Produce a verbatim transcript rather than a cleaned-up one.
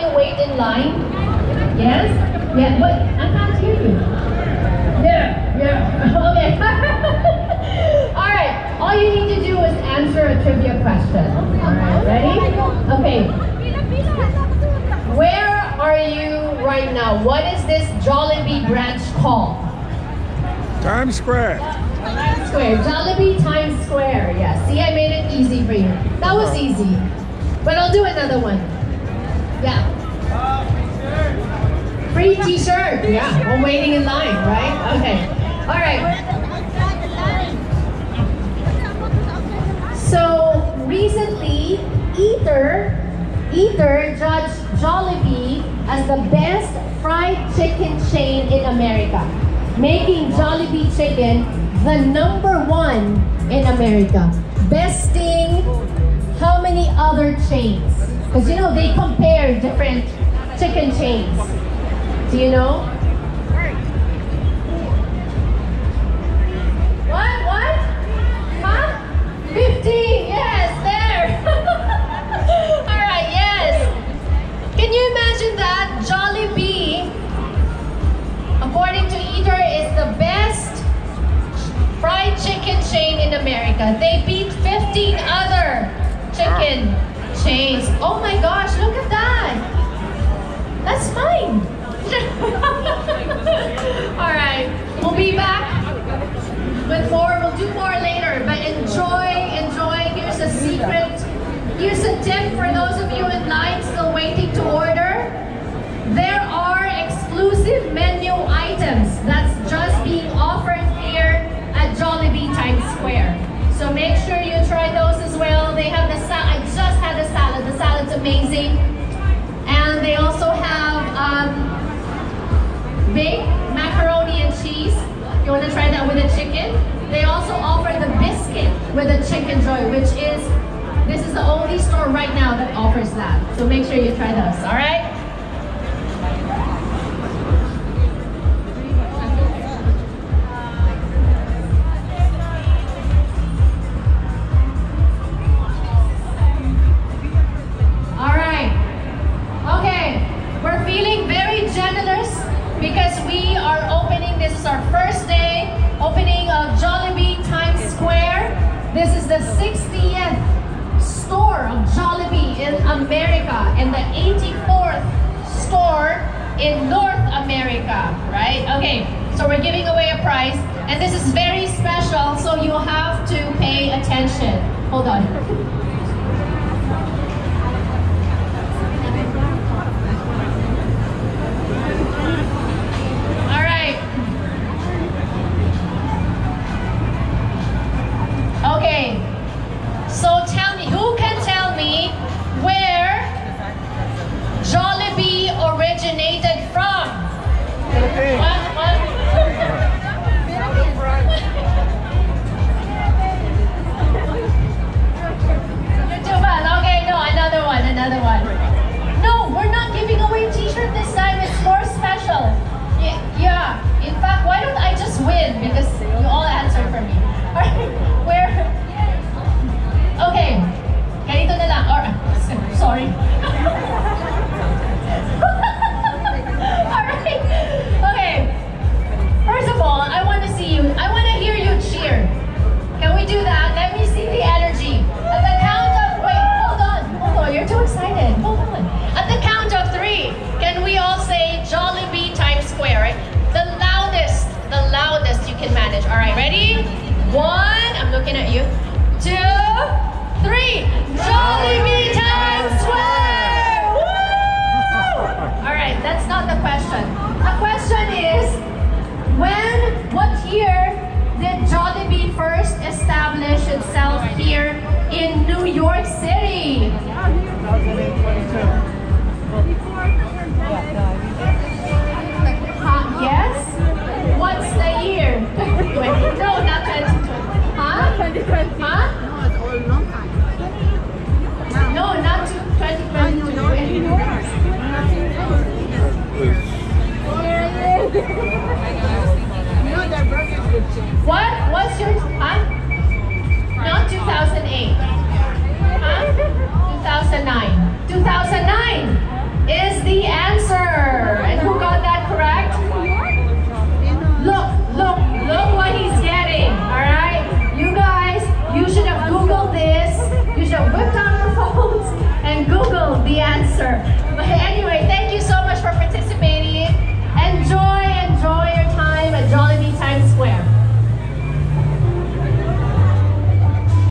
you wait in line? Yes? Yeah, but I can't hear you. Yeah, yeah, okay. Alright, all you need to do is answer a trivia question. Alright, ready? Okay. Where are you right now? What is this Jollibee branch called? Times Square. Times Square. Jollibee Times Square. Yeah, see, I made it easy for you. That was easy. But I'll do another one. Yeah. Free t-shirt. Yeah, I'm waiting in line, right? Okay. All right. So, recently, Eater, Eater judged Jollibee as the best fried chicken chain in America, making Jollibee chicken the number one in America, besting how many other chains? Because you know, they compare different chicken chains. Do you know? What? What? Huh? fifteen! Yes, there! Alright, yes! Can you imagine that? Jollibee, according to Eater, is the best fried chicken chain in America. They beat fifteen other chicken chains. Oh my gosh, look at that! That's fine! Alright, we'll be back with more. We'll do more later, but enjoy, enjoy. Here's a secret. Here's a tip for those of you in line still waiting to order. There are exclusive menu items that's just being offered here at Jollibee Times Square. So make sure you try those as well. They have the salad. I just had the salad. The salad's amazing. And they also have um, baked macaroni and cheese. You want to try that with a chicken? They also offer the biscuit with a chicken joy, which is, this is the only store right now that offers that. So make sure you try those, all right? All right. Okay, we're feeling very generous because we are opening, this is our first day, opening of Jollibee Times Square. This is the sixtieth store of Jollibee in America and the eighty-fourth store in North America, right? Okay, so we're giving away a prize and this is very special, so you have to pay attention. Hold on. Okay, so tell me, who can tell me where Jollibee originated from? What? What? You're too bad. Okay, no, another one, another one. No, we're not giving away t-shirt this time. It's more special. Yeah, yeah. In fact, why don't I just win? Because you all answered for me. Where? Okay. Ganito na lang. Or, sorry. Alright. Okay. First of all, I want to see you. I want to hear you cheer. Can we do that? Let me see the energy. At the count of, wait, hold on. Hold on. You're too excited. Hold on. At the count of three, can we all say Jollibee Times Square, right? The loudest, the loudest you can manage. Alright, ready? One, I'm looking at you. Two, three. Jollibee Times Square! Woo! Alright, that's not the question. The question is, when, what year did Jollibee first establish itself here in New York City? Huh? Yes? What's the year? No, not twenty twenty. Huh? Huh? No, it's all long time. No, not twenty twenty. What? What's your, huh? Not two thousand eight. Huh? two thousand nine.